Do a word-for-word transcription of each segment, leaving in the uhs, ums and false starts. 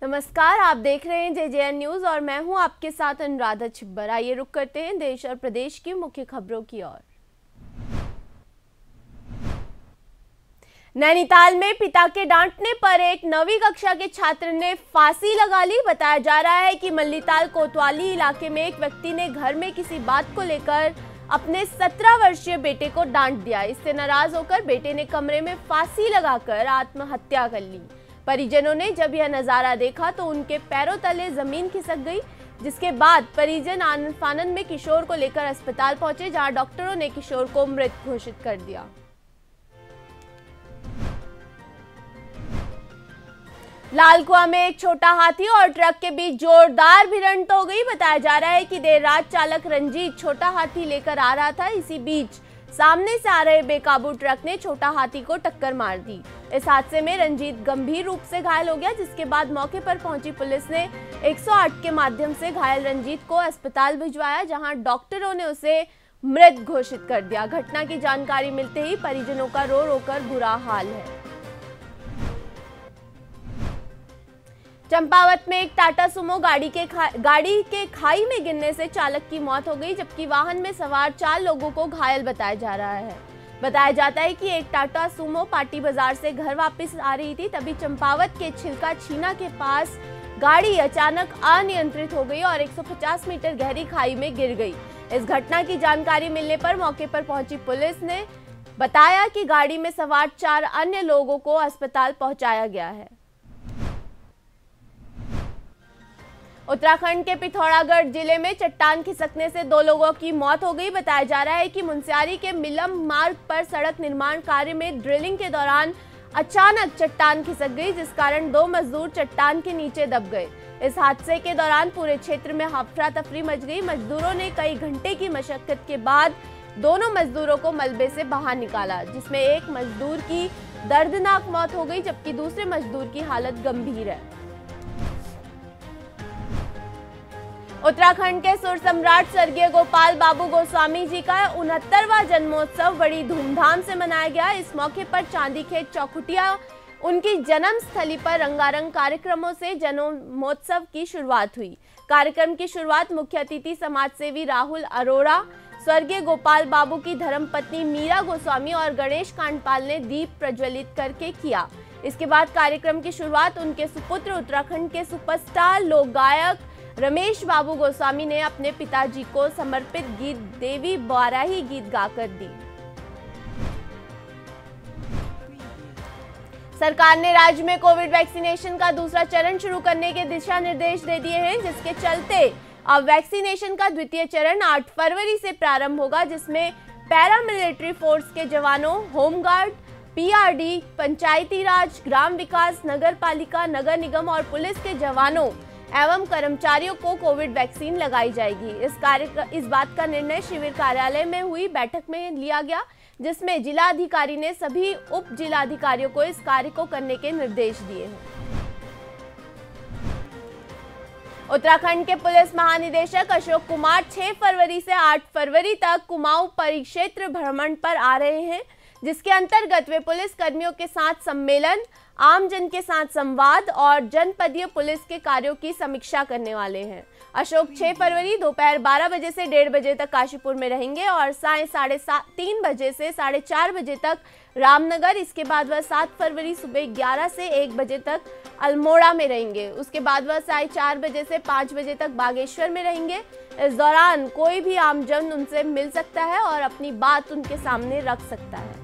नमस्कार, आप देख रहे हैं जे जे एन न्यूज और मैं हूं आपके साथ अनुराधा छिब्बर। आइए रुक करते हैं देश और प्रदेश की मुख्य खबरों की ओर। नैनीताल में पिता के डांटने पर एक नवीं कक्षा के छात्र ने फांसी लगा ली। बताया जा रहा है कि मल्लीताल कोतवाली इलाके में एक व्यक्ति ने घर में किसी बात को लेकर अपने सत्रह वर्षीय बेटे को डांट दिया। इससे नाराज होकर बेटे ने कमरे में फांसी लगाकर आत्महत्या कर ली। परिजनों ने जब यह नजारा देखा तो उनके पैरों तले जमीन खिसक गई, जिसके बाद परिजन आनंद फानंद में किशोर को लेकर अस्पताल पहुंचे, जहां डॉक्टरों ने किशोर को मृत घोषित कर दिया। लालकुआ में एक छोटा हाथी और ट्रक के बीच जोरदार भिड़ंत हो गई। बताया जा रहा है कि देर रात चालक रंजीत छोटा हाथी लेकर आ रहा था। इसी बीच सामने से आ रहे बेकाबू ट्रक ने छोटा हाथी को टक्कर मार दी। इस हादसे में रंजीत गंभीर रूप से घायल हो गया, जिसके बाद मौके पर पहुंची पुलिस ने एक सौ आठ के माध्यम से घायल रंजीत को अस्पताल भिजवाया, जहां डॉक्टरों ने उसे मृत घोषित कर दिया। घटना की जानकारी मिलते ही परिजनों का रो रो कर बुरा हाल है। चंपावत में एक टाटा सुमो गाड़ी के गाड़ी के खाई में गिरने से चालक की मौत हो गई, जबकि वाहन में सवार चार लोगों को घायल बताया जा रहा है। बताया जाता है कि एक टाटा सुमो पाटी बाजार से घर वापस आ रही थी, तभी चंपावत के छिलका छीना के पास गाड़ी अचानक अनियंत्रित हो गई और एक सौ पचास मीटर गहरी खाई में गिर गई। इस घटना की जानकारी मिलने पर मौके पर पहुंची पुलिस ने बताया कि गाड़ी में सवार चार अन्य लोगों को अस्पताल पहुंचाया गया है। उत्तराखंड के पिथौरागढ़ जिले में चट्टान खिसकने से दो लोगों की मौत हो गई। बताया जा रहा है कि मुनस्यारी के मिलम मार्ग पर सड़क निर्माण कार्य में ड्रिलिंग के दौरान अचानक चट्टान खिसक गई, जिस कारण दो मजदूर चट्टान के नीचे दब गए। इस हादसे के दौरान पूरे क्षेत्र में अफरा तफरी मच गई। मजदूरों ने कई घंटे की मशक्कत के बाद दोनों मजदूरों को मलबे से बाहर निकाला, जिसमें एक मजदूर की दर्दनाक मौत हो गई, जबकि दूसरे मजदूर की हालत गंभीर है। उत्तराखंड के सुर सम्राट स्वर्गीय गोपाल बाबू गोस्वामी जी का उनहत्तरवां जन्मोत्सव बड़ी धूमधाम से मनाया गया। इस मौके पर चांदीखेत चौखुटिया उनकी जन्म स्थली पर रंगारंग कार्यक्रमों से जन्मोत्सव की शुरुआत हुई। कार्यक्रम की शुरुआत मुख्य अतिथि समाजसेवी राहुल अरोड़ा, स्वर्गीय गोपाल बाबू की धर्मपत्नी मीरा गोस्वामी और गणेश कांडपाल ने दीप प्रज्वलित करके किया। इसके बाद कार्यक्रम की शुरुआत उनके सुपुत्र उत्तराखंड के सुपरस्टार लोक गायक रमेश बाबू गोस्वामी ने अपने पिताजी को समर्पित गीत देवी बाराही गीत गाकर दी। सरकार ने राज्य में कोविड वैक्सीनेशन का दूसरा चरण शुरू करने के दिशा निर्देश दे दिए हैं, जिसके चलते अब वैक्सीनेशन का द्वितीय चरण आठ फरवरी से प्रारंभ होगा, जिसमें पैरामिलिट्री फोर्स के जवानों, home guard, P R D, panchayati raj, ग्राम विकास, नगर पालिका, नगर निगम और पुलिस के जवानों एवं कर्मचारियों को कोविड वैक्सीन लगाई जाएगी। इस कार्य इस बात का निर्णय शिविर कार्यालय में हुई बैठक में लिया गया, जिसमें जिलाधिकारी ने सभी उप जिलाधिकारियों को इस कार्य को करने के निर्देश दिए हैं। उत्तराखंड के पुलिस महानिदेशक अशोक कुमार छह फरवरी से आठ फरवरी तक कुमाऊं परिक्षेत्र भ्रमण पर आ रहे हैं, जिसके अंतर्गत वे पुलिस कर्मियों के साथ सम्मेलन, आमजन के साथ संवाद और जनपदीय पुलिस के कार्यों की समीक्षा करने वाले हैं। अशोक छह फरवरी दोपहर बारह बजे से डेढ़ बजे तक काशीपुर में रहेंगे और साय साढ़े तीन बजे से साढ़े चार बजे तक रामनगर। इसके बाद वह सात फरवरी सुबह ग्यारह से एक बजे तक अल्मोड़ा में रहेंगे। उसके बाद वह साढ़े चार बजे से पाँच बजे तक बागेश्वर में रहेंगे। इस दौरान कोई भी आमजन उनसे मिल सकता है और अपनी बात उनके सामने रख सकता है।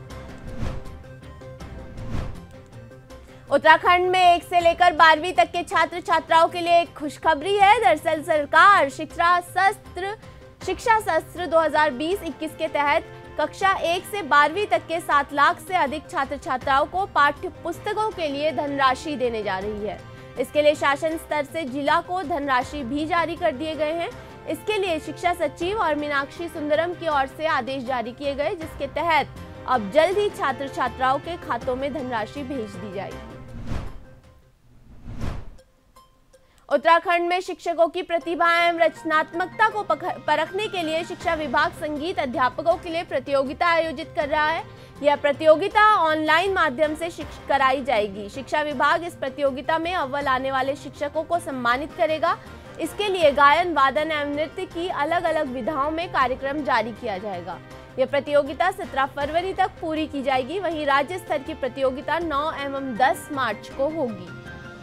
उत्तराखंड में एक से लेकर बारहवीं तक के छात्र छात्राओं के लिए एक खुशखबरी है। दरअसल सरकार शिक्षा सत्र शिक्षा सत्र दो हज़ार बीस इक्कीस के तहत कक्षा एक से बारहवीं तक के सात लाख से अधिक छात्र छात्राओं को पाठ्य पुस्तकों के लिए धनराशि देने जा रही है। इसके लिए शासन स्तर से जिला को धनराशि भी जारी कर दिए गए हैं। इसके लिए शिक्षा सचिव और मीनाक्षी सुंदरम की ओर से आदेश जारी किए गए, जिसके तहत अब जल्द ही छात्र छात्राओं के खातों में धनराशि भेज दी जाएगी। उत्तराखंड में शिक्षकों की प्रतिभा एवं रचनात्मकता को परखने के लिए शिक्षा विभाग संगीत अध्यापकों के लिए प्रतियोगिता आयोजित कर रहा है। यह प्रतियोगिता ऑनलाइन माध्यम से कराई जाएगी। शिक्षा विभाग इस प्रतियोगिता में अव्वल आने वाले शिक्षकों को सम्मानित करेगा। इसके लिए गायन, वादन एवं नृत्य की अलग अलग विधाओं में कार्यक्रम जारी किया जाएगा। यह प्रतियोगिता सत्रह फरवरी तक पूरी की जाएगी। वहीं राज्य स्तर की प्रतियोगिता नौ एवं दस मार्च को होगी।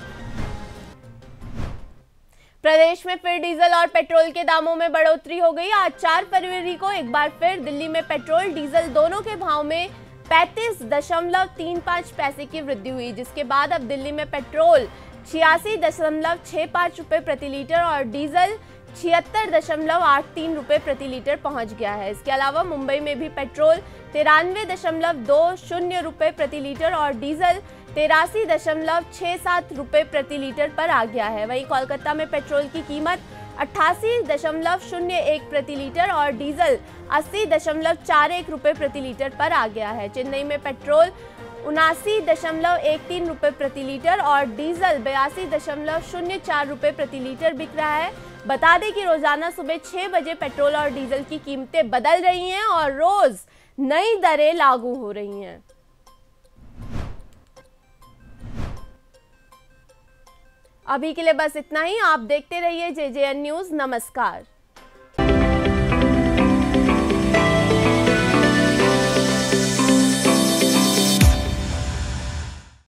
प्रदेश में फिर डीजल और पेट्रोल के दामों में बढ़ोतरी हो गई। आज चार फरवरी को एक बार फिर दिल्ली में पेट्रोल डीजल दोनों के भाव में पैंतीस दशमलव तीन पाँच पैसे की वृद्धि हुई, जिसके बाद अब दिल्ली में पेट्रोल छियासी दशमलव छह पाँच रुपये प्रति लीटर और डीजल छिहत्तर दशमलव आठ तीन रुपये प्रति लीटर पहुंच गया है। इसके अलावा मुंबई में भी पेट्रोल तिरानवे दशमलव दो शून्य रुपये प्रति लीटर और डीजल तिरासी दशमलव छह सात रुपये प्रति लीटर पर आ गया है। वहीं कोलकाता में पेट्रोल की कीमत अट्ठासी दशमलव शून्य एक प्रति लीटर और डीजल अस्सी दशमलव चार एक रुपये प्रति लीटर पर आ गया है। चेन्नई में पेट्रोल उनासी दशमलव एक तीन रुपये प्रति लीटर और डीजल बयासी दशमलव शून्य चार रुपये प्रति लीटर बिक रहा है। बता दें कि रोजाना सुबह छह बजे पेट्रोल और डीजल की कीमतें बदल रही हैं और रोज नई दरें लागू हो रही हैं। अभी के लिए बस इतना ही। आप देखते रहिए जे जे एन न्यूज़। नमस्कार।